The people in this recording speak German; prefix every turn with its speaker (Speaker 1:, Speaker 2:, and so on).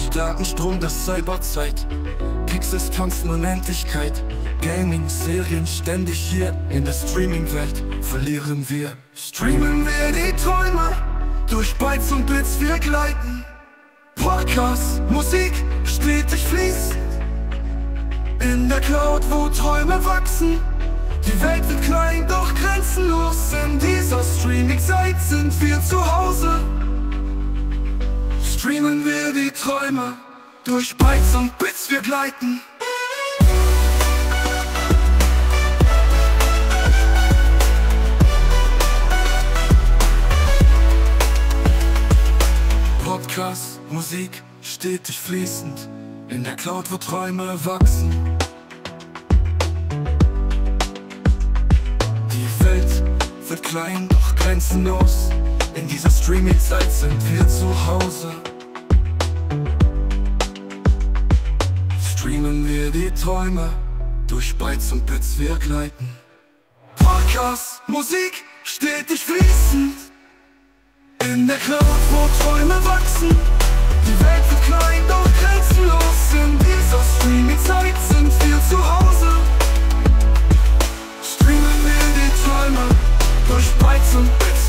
Speaker 1: starken Strom der Cyberzeit. Pixels tanzen Unendlichkeit. Gaming, Serien ständig hier. In der Streaming-Welt verlieren wir. Streamen wir die Träume, durch Bytes und Bits wir gleiten. Podcasts, Musik, stetig fließt. In der Cloud, wo Träume wachsen. Die Welt wird klein, doch grenzenlos. In dieser Streaming-Zeit sind wir zu Hause. Streamen wir die Träume, durch Bytes und Bits wir gleiten. Podcasts, Musik, stetig fließend. In der Cloud, wo Träume wachsen. Die Welt wird klein, doch grenzenlos. In dieser Streaming-Zeit sind wir zu Hause. Streamen wir die Träume, durch Bytes und Bits wir gleiten. Podcasts, Musik, stetig fließend. In der Cloud, wo Träume wachsen. Die Welt wird klein, doch grenzenlos. In dieser Streaming-Zeit sind wir zu Hause. Streamen wir die Träume, durch Bytes und Bits